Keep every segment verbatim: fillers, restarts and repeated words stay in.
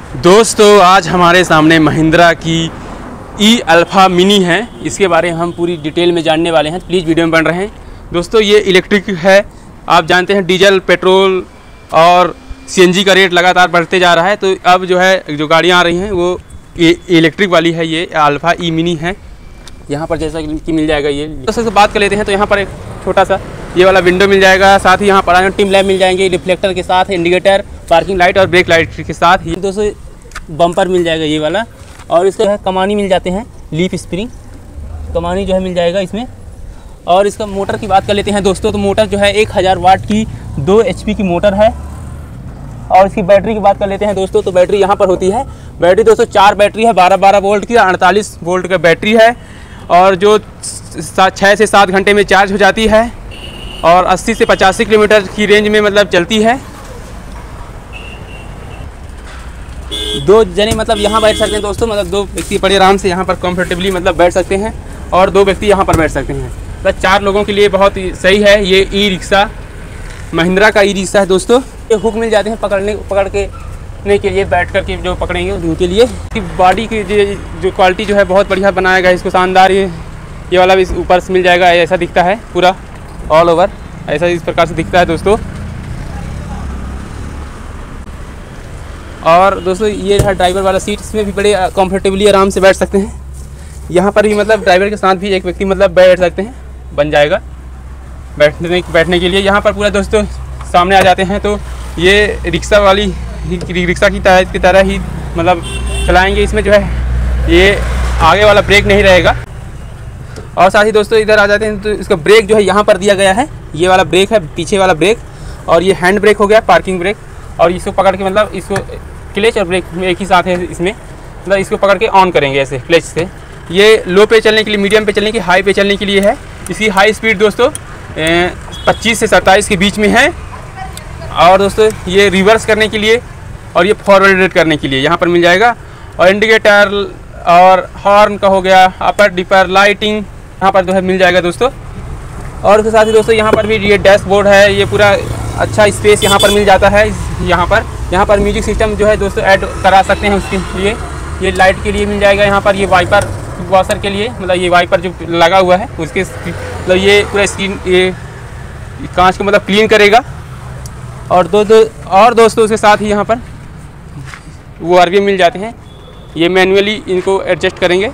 दोस्तों आज हमारे सामने महिंद्रा की ई अल्फा मिनी है। इसके बारे में हम पूरी डिटेल में जानने वाले हैं, प्लीज़ वीडियो में बन रहे हैं। दोस्तों ये इलेक्ट्रिक है। आप जानते हैं डीजल, पेट्रोल और सीएनजी का रेट लगातार बढ़ते जा रहा है, तो अब जो है जो गाड़ियाँ आ रही हैं वो इलेक्ट्रिक वाली है। ये अल्फा ई मिनी है। यहाँ पर जैसा कि मिल जाएगा ये। दोस्तों से बात कर लेते हैं तो यहाँ पर एक छोटा सा ये वाला विंडो मिल जाएगा, साथ ही यहाँ पर टिम लैम्प मिल जाएंगे रिफ्लेक्टर के साथ, इंडिकेटर, पार्किंग लाइट और ब्रेक लाइट के साथ ही दोस्तों बम्पर मिल जाएगा ये वाला। और इसका है कमानी मिल जाते हैं, लीफ स्प्रिंग कमानी जो है मिल जाएगा इसमें। और इसका मोटर की बात कर लेते हैं दोस्तों, तो मोटर जो है एक हज़ार वाट की दो एच पी की मोटर है। और इसकी बैटरी की बात कर लेते हैं दोस्तों, तो बैटरी यहाँ पर होती है। बैटरी दोस्तों चार बैटरी है, बारह बारह वोल्ट की, अड़तालीस वोल्ट का बैटरी है और जो छः से सात घंटे में चार्ज हो जाती है और अस्सी से पचासी किलोमीटर की रेंज में मतलब चलती है। दो जने मतलब यहाँ बैठ सकते हैं दोस्तों, मतलब दो व्यक्ति बड़े आराम से यहाँ पर कंफर्टेबली मतलब बैठ सकते हैं और दो व्यक्ति यहाँ पर बैठ सकते हैं। मतलब चार लोगों के लिए बहुत ही सही है ये ई रिक्शा। महिंद्रा का ई रिक्शा है दोस्तों। ये हुक मिल जाते हैं पकड़ने पकड़ के ने के लिए, बैठ कर के जो पकड़ेंगे उनके लिए। कि बॉडी की जो क्वालिटी जो है बहुत बढ़िया बनाया गया है इसको, शानदार। ये ये वाला भी ऊपर से मिल जाएगा, ऐसा दिखता है पूरा ऑल ओवर, ऐसा इस प्रकार से दिखता है दोस्तों। और दोस्तों ये है ड्राइवर वाला सीट, इसमें भी बड़े कंफर्टेबली आराम से बैठ सकते हैं। यहाँ पर भी मतलब ड्राइवर के साथ भी एक व्यक्ति मतलब बैठ सकते हैं, बन जाएगा बैठने बैठने के लिए। यहाँ पर पूरा दोस्तों सामने आ जाते हैं तो ये रिक्शा वाली रिक्शा की तरह की तरह ही मतलब चलाएंगे। इसमें जो है ये आगे वाला ब्रेक नहीं रहेगा। और साथ ही दोस्तों इधर आ जाते हैं तो इसका ब्रेक जो है यहाँ पर दिया गया है, ये वाला ब्रेक है, पीछे वाला ब्रेक। और ये हैंड ब्रेक हो गया, पार्किंग ब्रेक। और इसको पकड़ के मतलब इसको क्लच और ब्रेक एक ही साथ है इसमें, मतलब इसको पकड़ के ऑन करेंगे ऐसे क्लच से। ये लो पे चलने के लिए, मीडियम पे चलने की, हाई पे चलने के लिए है। इसकी हाई स्पीड दोस्तों पच्चीस से सत्ताईस के बीच में है। और दोस्तों ये रिवर्स करने के लिए और ये फॉरवर्ड करने के लिए यहाँ पर मिल जाएगा। और इंडिकेटर और हॉर्न का हो गया, अपर डिपर लाइटिंग यहाँ पर जो है मिल जाएगा दोस्तों। और उसके साथ ही दोस्तों यहाँ पर भी ये डैशबोर्ड है, ये पूरा अच्छा स्पेस यहाँ पर मिल जाता है। यहाँ पर यहाँ पर म्यूजिक सिस्टम जो है दोस्तों ऐड करा सकते हैं उसके लिए। ये लाइट के लिए मिल जाएगा यहाँ पर, ये वाइपर वॉशर के लिए, मतलब ये वाइपर जो लगा हुआ है उसके मतलब ये पूरा स्क्रीन ये कांच को मतलब क्लीन करेगा। और दो दो और दोस्तों उसके साथ ही यहाँ पर वो आर वी मिल जाते हैं, ये मैन्युअली इनको एडजस्ट करेंगे।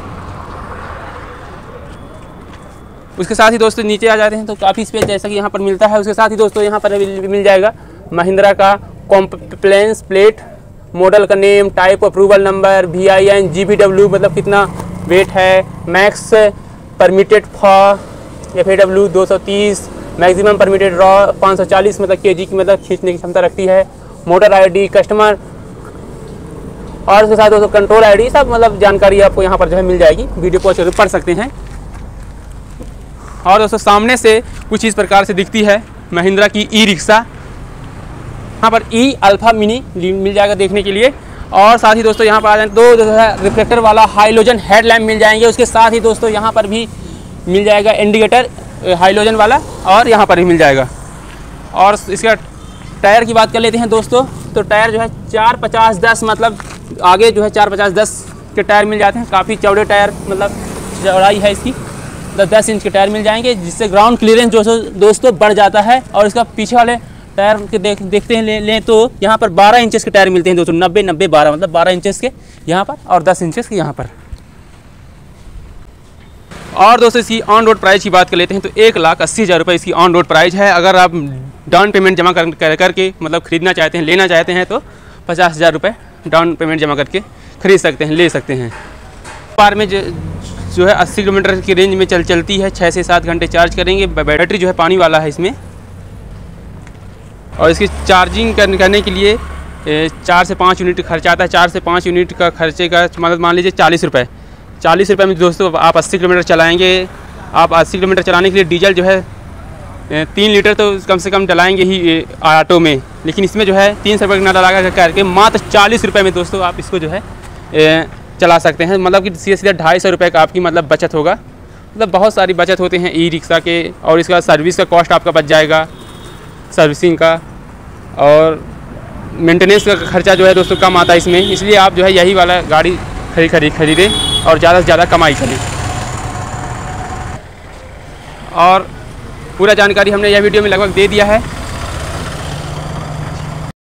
उसके साथ ही दोस्तों नीचे आ जाते हैं तो काफ़ी स्पेस जैसा कि यहाँ पर मिलता है। उसके साथ ही दोस्तों यहाँ पर मिल जाएगा महिंद्रा का कॉम्प्लेंस प्लेट, मॉडल का name, type approval number, V I N, G B W मतलब कितना वेट है, max permitted for F A W दो सौ तीस, मैक्सिमम परमिटेड रॉ पाँच सौ चालीस मतलब के जी की मतलब खींचने की क्षमता रखती है, मोटर आई डी, कस्टमर और उसके साथ दोस्तों कंट्रोल आई डी, सब मतलब जानकारी आपको यहाँ पर जो है मिल जाएगी। वीडियो पॉज करके पढ़ सकते हैं। और दोस्तों सामने से कुछ इस प्रकार से दिखती है महिंद्रा की ई रिक्शा। यहाँ पर ई अल्फा मिनी मिल जाएगा देखने के लिए। और साथ ही दोस्तों यहाँ पर आ जाए दो जो है रिफ्लेक्टर वाला हाइलोजन हेडलैम्प मिल जाएंगे। उसके साथ ही दोस्तों यहाँ पर भी मिल जाएगा इंडिकेटर हाइलोजन वाला, और यहाँ पर भी मिल जाएगा। और इसका टायर की बात कर लेते हैं दोस्तों, तो टायर जो है चार पचास दस मतलब आगे जो है चार पचास दस के टायर मिल जाते हैं। काफ़ी चौड़े टायर मतलब चौड़ाई है इसकी, दस दस इंच के टायर मिल जाएंगे, जिससे ग्राउंड क्लियरेंस जो दोस्तों बढ़ जाता है। और इसका पीछे वाले टायर के देख देखते हैं ले लें तो यहाँ पर बारह इंचेस के टायर मिलते हैं दोस्तों, नब्बे नब्बे बारह मतलब बारह इंचेस के यहाँ पर और दस इंचेस के यहाँ पर। और दोस्तों इसकी ऑन रोड प्राइस की बात कर लेते हैं तो एक लाख अस्सी हज़ार रुपये इसकी ऑन रोड प्राइस है। अगर आप डाउन पेमेंट जमा कर कर करके मतलब ख़रीदना चाहते हैं, लेना चाहते हैं तो पचास हज़ार रुपये डाउन पेमेंट जमा करके खरीद सकते हैं, ले सकते हैं। बार में जो जो है अस्सी किलोमीटर की रेंज में चल चलती है, छः से सात घंटे चार्ज करेंगे। बैटरी जो है पानी वाला है इसमें। और इसकी चार्जिंग करने के लिए चार से पाँच यूनिट खर्चा आता है। चार से पाँच यूनिट का खर्चे का मतलब मान लीजिए चालीस रुपये चालीस रुपये में दोस्तों आप अस्सी किलोमीटर चलाएंगे। आप अस्सी किलोमीटर चलाने के लिए डीजल जो है तीन लीटर तो कम से कम डलाएंगे ही ऑटो में, लेकिन इसमें जो है तीन सौ रुपये ना लगा करके मात्र चालीस रुपये में दोस्तों आप इसको जो है चला सकते हैं। मतलब कि सीधे सीधे ढाई सौ रुपये का आपकी मतलब बचत होगा। मतलब बहुत सारी बचत होते हैं ई रिक्शा के। और इसका सर्विस का कॉस्ट आपका बच जाएगा, सर्विसिंग का। और मेंटेनेंस का खर्चा जो है दोस्तों कम आता है इसमें, इसलिए आप जो है यही वाला गाड़ी खरीद खरीद खरीदें और ज़्यादा से ज़्यादा कमाई करें। और पूरा जानकारी हमने यह वीडियो में लगभग दे दिया है।